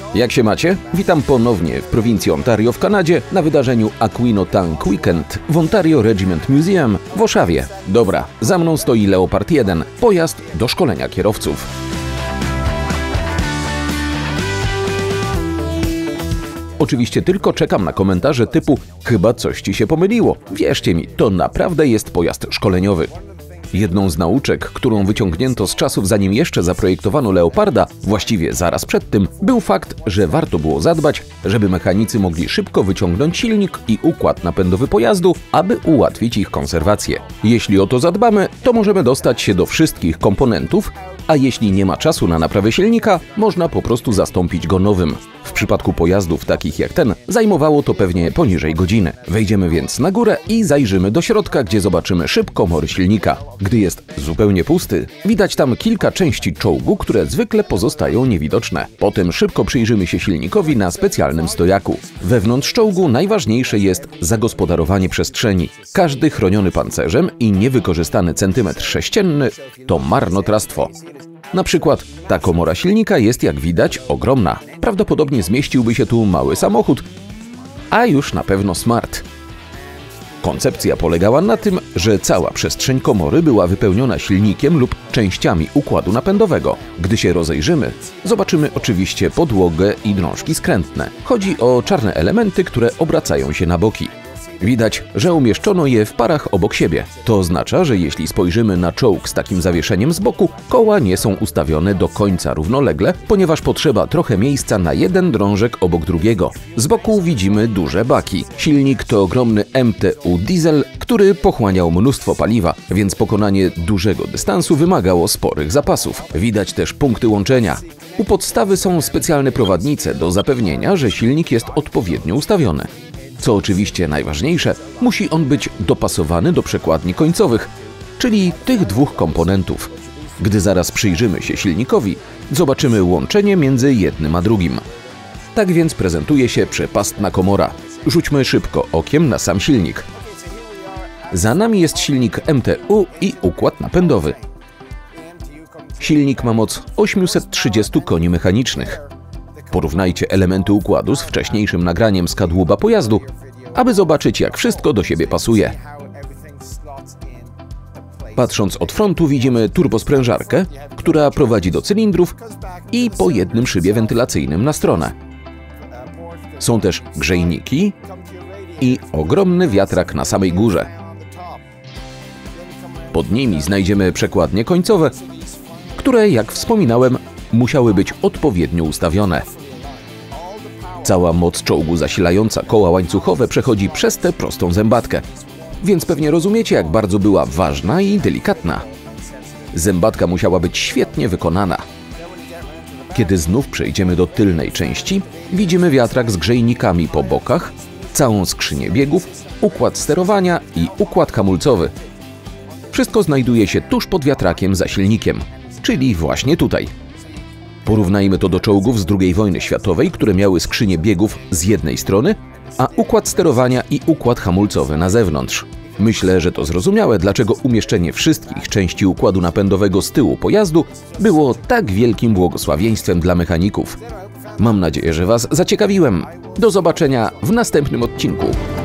Jak się macie? Witam ponownie w prowincji Ontario w Kanadzie na wydarzeniu Aquino Tank Weekend w Ontario Regiment Museum w Oshawie. Dobra, za mną stoi Leopard 1, pojazd do szkolenia kierowców. Oczywiście tylko czekam na komentarze typu chyba coś ci się pomyliło. Wierzcie mi, to naprawdę jest pojazd szkoleniowy. Jedną z nauczek, którą wyciągnięto z czasów zanim jeszcze zaprojektowano Leoparda, właściwie zaraz przed tym, był fakt, że warto było zadbać, żeby mechanicy mogli szybko wyciągnąć silnik i układ napędowy pojazdu, aby ułatwić ich konserwację. Jeśli o to zadbamy, to możemy dostać się do wszystkich komponentów, a jeśli nie ma czasu na naprawę silnika, można po prostu zastąpić go nowym. W przypadku pojazdów takich jak ten zajmowało to pewnie poniżej godziny. Wejdziemy więc na górę i zajrzymy do środka, gdzie zobaczymy szyb komory silnika. Gdy jest zupełnie pusty, widać tam kilka części czołgu, które zwykle pozostają niewidoczne. Potem szybko przyjrzymy się silnikowi na specjalnym stojaku. Wewnątrz czołgu najważniejsze jest zagospodarowanie przestrzeni. Każdy chroniony pancerzem i niewykorzystany centymetr sześcienny to marnotrawstwo. Na przykład ta komora silnika jest, jak widać, ogromna. Prawdopodobnie zmieściłby się tu mały samochód, a już na pewno smart. Koncepcja polegała na tym, że cała przestrzeń komory była wypełniona silnikiem lub częściami układu napędowego. Gdy się rozejrzymy, zobaczymy oczywiście podłogę i drążki skrętne. Chodzi o czarne elementy, które obracają się na boki. Widać, że umieszczono je w parach obok siebie. To oznacza, że jeśli spojrzymy na czołg z takim zawieszeniem z boku, koła nie są ustawione do końca równolegle, ponieważ potrzeba trochę miejsca na jeden drążek obok drugiego. Z boku widzimy duże baki. Silnik to ogromny MTU diesel, który pochłaniał mnóstwo paliwa, więc pokonanie dużego dystansu wymagało sporych zapasów. Widać też punkty łączenia. U podstawy są specjalne prowadnice do zapewnienia, że silnik jest odpowiednio ustawiony. Co oczywiście najważniejsze, musi on być dopasowany do przekładni końcowych, czyli tych dwóch komponentów. Gdy zaraz przyjrzymy się silnikowi, zobaczymy łączenie między jednym a drugim. Tak więc prezentuje się przepastna komora. Rzućmy szybko okiem na sam silnik. Za nami jest silnik MTU i układ napędowy. Silnik ma moc 830 koni mechanicznych. Porównajcie elementy układu z wcześniejszym nagraniem z kadłuba pojazdu, aby zobaczyć, jak wszystko do siebie pasuje. Patrząc od frontu widzimy turbosprężarkę, która prowadzi do cylindrów i po jednym szybie wentylacyjnym na stronę. Są też grzejniki i ogromny wiatrak na samej górze. Pod nimi znajdziemy przekładnie końcowe, które, jak wspominałem, musiały być odpowiednio ustawione. Cała moc czołgu zasilająca koła łańcuchowe przechodzi przez tę prostą zębatkę, więc pewnie rozumiecie, jak bardzo była ważna i delikatna. Zębatka musiała być świetnie wykonana. Kiedy znów przejdziemy do tylnej części, widzimy wiatrak z grzejnikami po bokach, całą skrzynię biegów, układ sterowania i układ hamulcowy. Wszystko znajduje się tuż pod wiatrakiem za silnikiem, czyli właśnie tutaj. Porównajmy to do czołgów z II wojny światowej, które miały skrzynię biegów z jednej strony, a układ sterowania i układ hamulcowy na zewnątrz. Myślę, że to zrozumiałe, dlaczego umieszczenie wszystkich części układu napędowego z tyłu pojazdu było tak wielkim błogosławieństwem dla mechaników. Mam nadzieję, że Was zaciekawiłem. Do zobaczenia w następnym odcinku.